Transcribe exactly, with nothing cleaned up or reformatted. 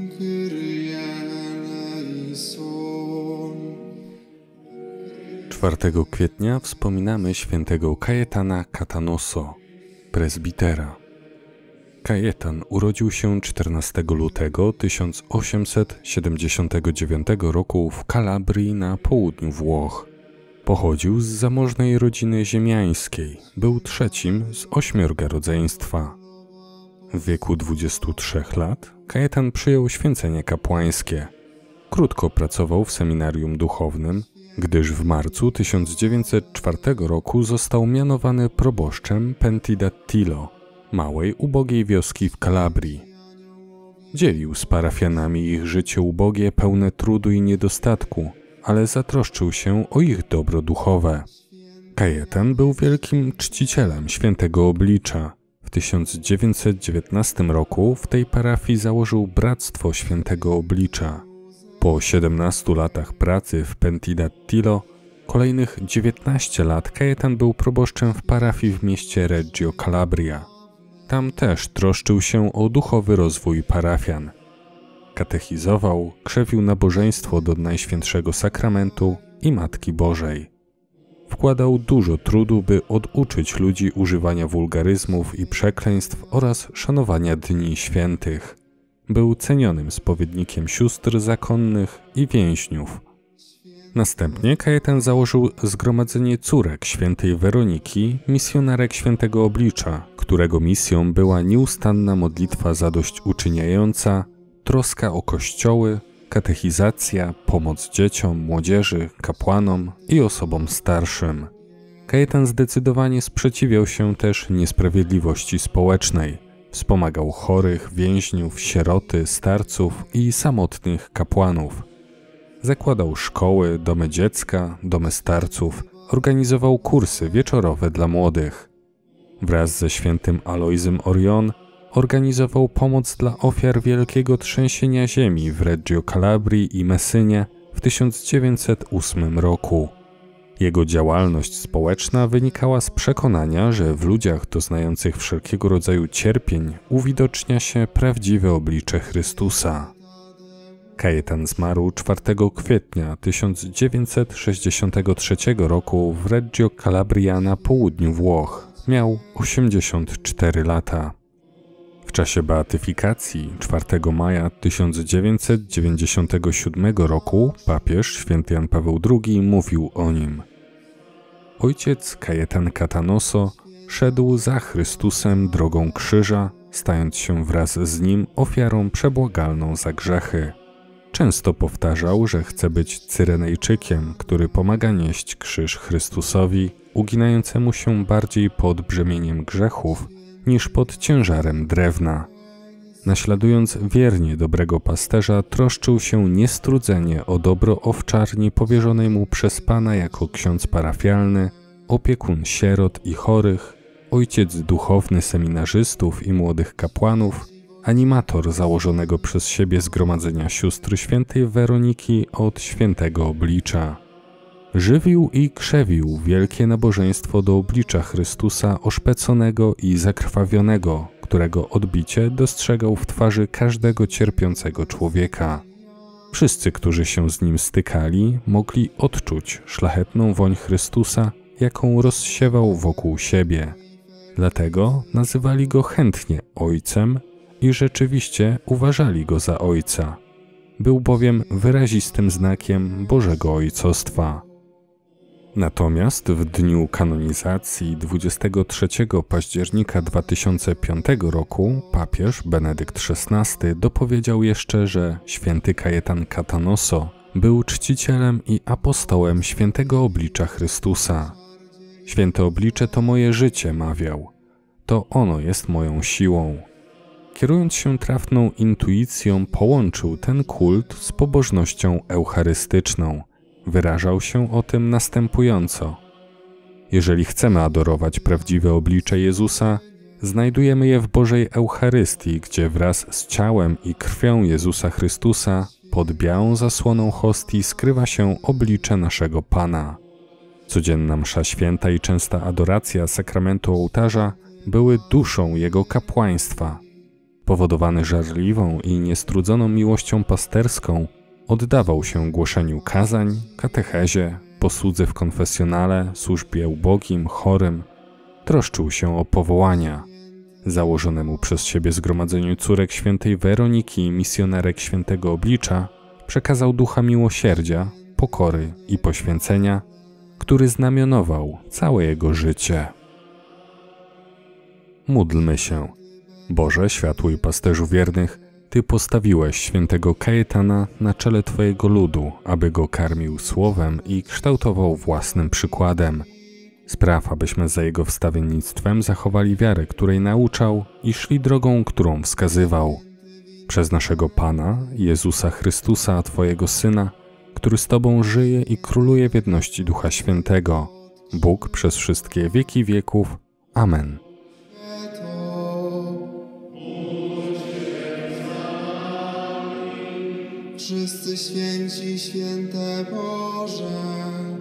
czwartego kwietnia wspominamy świętego Kajetana Catanoso, prezbitera. Kajetan urodził się czternastego lutego tysiąc osiemset siedemdziesiątego dziewiątego roku w Kalabrii na południu Włoch. Pochodził z zamożnej rodziny ziemiańskiej, był trzecim z ośmiorga rodzeństwa. W wieku dwudziestu trzech lat Kajetan przyjął święcenie kapłańskie. Krótko pracował w seminarium duchownym, gdyż w marcu tysiąc dziewięćset czwartego roku został mianowany proboszczem Pentidattilo, małej, ubogiej wioski w Kalabrii. Dzielił z parafianami ich życie ubogie, pełne trudu i niedostatku, ale zatroszczył się o ich dobro duchowe. Kajetan był wielkim czcicielem świętego oblicza. W tysiąc dziewięćset dziewiętnastym roku w tej parafii założył Bractwo Świętego Oblicza. Po siedemnastu latach pracy w Pentidattilo, kolejnych dziewiętnaście lat Kajetan był proboszczem w parafii w mieście Reggio Calabria. Tam też troszczył się o duchowy rozwój parafian. Katechizował, krzewił nabożeństwo do Najświętszego Sakramentu i Matki Bożej. Wkładał dużo trudu, by oduczyć ludzi używania wulgaryzmów i przekleństw oraz szanowania dni świętych. Był cenionym spowiednikiem sióstr zakonnych i więźniów. Następnie Kajetan założył Zgromadzenie Córek Świętej Weroniki, misjonarek Świętego Oblicza, którego misją była nieustanna modlitwa zadośćuczyniająca, troska o kościoły, katechizacja, pomoc dzieciom, młodzieży, kapłanom i osobom starszym. Kajetan zdecydowanie sprzeciwiał się też niesprawiedliwości społecznej. Wspomagał chorych, więźniów, sieroty, starców i samotnych kapłanów. Zakładał szkoły, domy dziecka, domy starców, organizował kursy wieczorowe dla młodych. Wraz ze świętym Alojzym Orion organizował pomoc dla ofiar wielkiego trzęsienia ziemi w Reggio Calabrii i Messynie w tysiąc dziewięćset ósmym roku. Jego działalność społeczna wynikała z przekonania, że w ludziach doznających wszelkiego rodzaju cierpień uwidocznia się prawdziwe oblicze Chrystusa. Kajetan zmarł czwartego kwietnia tysiąc dziewięćset sześćdziesiątego trzeciego roku w Reggio Calabria na południu Włoch. Miał osiemdziesiąt cztery lata. W czasie beatyfikacji czwartego maja tysiąc dziewięćset dziewięćdziesiątego siódmego roku papież święty Jan Paweł drugi mówił o nim: Ojciec Kajetan Catanoso szedł za Chrystusem drogą krzyża, stając się wraz z nim ofiarą przebłagalną za grzechy. Często powtarzał, że chce być Cyrenejczykiem, który pomaga nieść krzyż Chrystusowi, uginającemu się bardziej pod brzemieniem grzechów niż pod ciężarem drewna. Naśladując wiernie dobrego pasterza, troszczył się niestrudzenie o dobro owczarni powierzonej mu przez Pana jako ksiądz parafialny, opiekun sierot i chorych, ojciec duchowny seminarzystów i młodych kapłanów, animator założonego przez siebie Zgromadzenia Sióstr Świętej Weroniki od Świętego Oblicza. Żywił i krzewił wielkie nabożeństwo do oblicza Chrystusa oszpeconego i zakrwawionego, którego odbicie dostrzegał w twarzy każdego cierpiącego człowieka. Wszyscy, którzy się z nim stykali, mogli odczuć szlachetną woń Chrystusa, jaką rozsiewał wokół siebie. Dlatego nazywali go chętnie Ojcem i rzeczywiście uważali go za Ojca. Był bowiem wyrazistym znakiem Bożego Ojcostwa. Natomiast w dniu kanonizacji dwudziestego trzeciego października dwa tysiące piątego roku papież Benedykt szesnasty dopowiedział jeszcze, że święty Kajetan Catanoso był czcicielem i apostołem świętego oblicza Chrystusa. Święte oblicze to moje życie, mawiał. To ono jest moją siłą. Kierując się trafną intuicją, połączył ten kult z pobożnością eucharystyczną. Wyrażał się o tym następująco: jeżeli chcemy adorować prawdziwe oblicze Jezusa, znajdujemy je w Bożej Eucharystii, gdzie wraz z ciałem i krwią Jezusa Chrystusa pod białą zasłoną hostii skrywa się oblicze naszego Pana. Codzienna msza święta i częsta adoracja sakramentu ołtarza były duszą Jego kapłaństwa. Powodowany żarliwą i niestrudzoną miłością pasterską, oddawał się głoszeniu kazań, katechezie, posłudze w konfesjonale, służbie ubogim, chorym. Troszczył się o powołania. Założonemu przez siebie zgromadzeniu córek świętej Weroniki i misjonerek świętego Oblicza przekazał ducha miłosierdzia, pokory i poświęcenia, który znamionował całe jego życie. Módlmy się. Boże, światły i pasterzu wiernych, Ty postawiłeś świętego Kajetana na czele Twojego ludu, aby go karmił słowem i kształtował własnym przykładem. Spraw, abyśmy za jego wstawiennictwem zachowali wiarę, której nauczał i szli drogą, którą wskazywał. Przez naszego Pana, Jezusa Chrystusa, Twojego Syna, który z Tobą żyje i króluje w jedności Ducha Świętego, Bóg przez wszystkie wieki wieków. Amen. Wszyscy święci, święte Boże.